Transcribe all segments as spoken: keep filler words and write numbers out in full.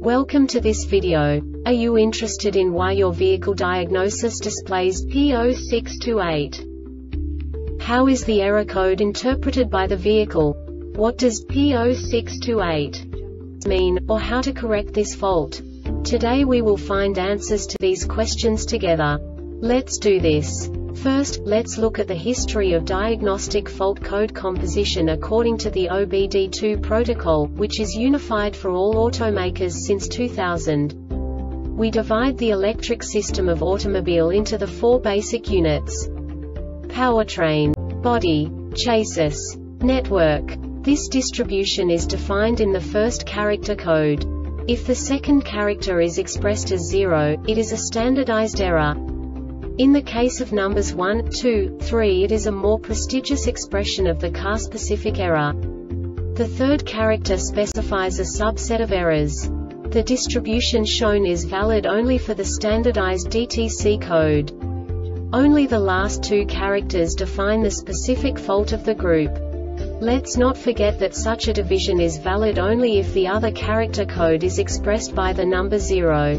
Welcome to this video. Are you interested in why your vehicle diagnosis displays P zero six two eight? How is the error code interpreted by the vehicle? What does P zero six two eight mean, or how to correct this fault? Today we will find answers to these questions together. Let's do this. First, let's look at the history of diagnostic fault code composition according to the O B D two protocol, which is unified for all automakers since two thousand. We divide the electric system of automobile into the four basic units: powertrain, body, chassis, network. This distribution is defined in the first character code. If the second character is expressed as zero, it is a standardized error. In the case of numbers one, two, three, it is a more prestigious expression of the car-specific error. The third character specifies a subset of errors. The distribution shown is valid only for the standardized D T C code. Only the last two characters define the specific fault of the group. Let's not forget that such a division is valid only if the other character code is expressed by the number zero.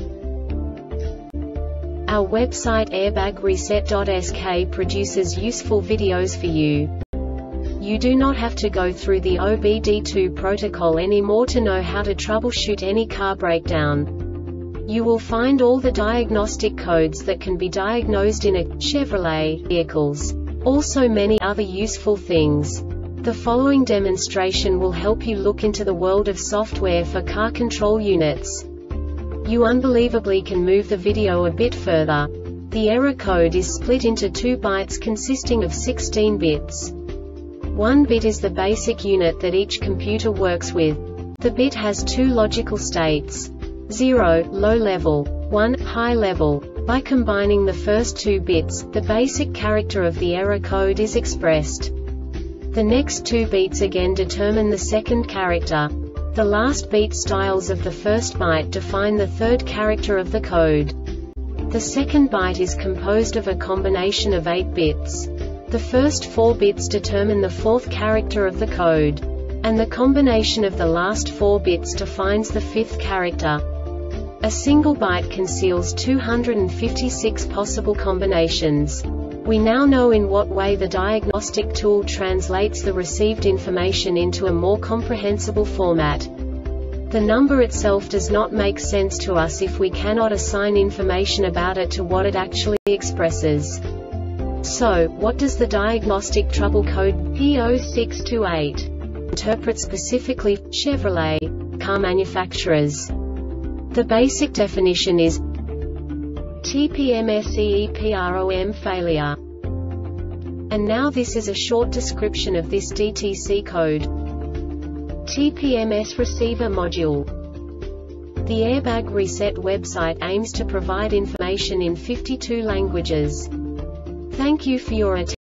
Our website airbag reset dot S K produces useful videos for you. You do not have to go through the O B D two protocol anymore to know how to troubleshoot any car breakdown. You will find all the diagnostic codes that can be diagnosed in a Chevrolet vehicles. Also many other useful things. The following demonstration will help you look into the world of software for car control units. You unbelievably can move the video a bit further. The error code is split into two bytes consisting of sixteen bits. One bit is the basic unit that each computer works with. The bit has two logical states: zero, low level, one, high level. By combining the first two bits, the basic character of the error code is expressed. The next two beats again determine the second character. The last beat styles of the first byte define the third character of the code. The second byte is composed of a combination of eight bits. The first four bits determine the fourth character of the code. And the combination of the last four bits defines the fifth character. A single byte conceals two hundred fifty-six possible combinations. We now know in what way the diagnostic tool translates the received information into a more comprehensible format. The number itself does not make sense to us if we cannot assign information about it to what it actually expresses. So, what does the diagnostic trouble code P zero six two eight interpret specifically for Chevrolet car manufacturers? The basic definition is T P M S E E P R O M failure. And now this is a short description of this D T C code. T P M S receiver module. The Airbag Reset website aims to provide information in fifty-two languages. Thank you for your attention.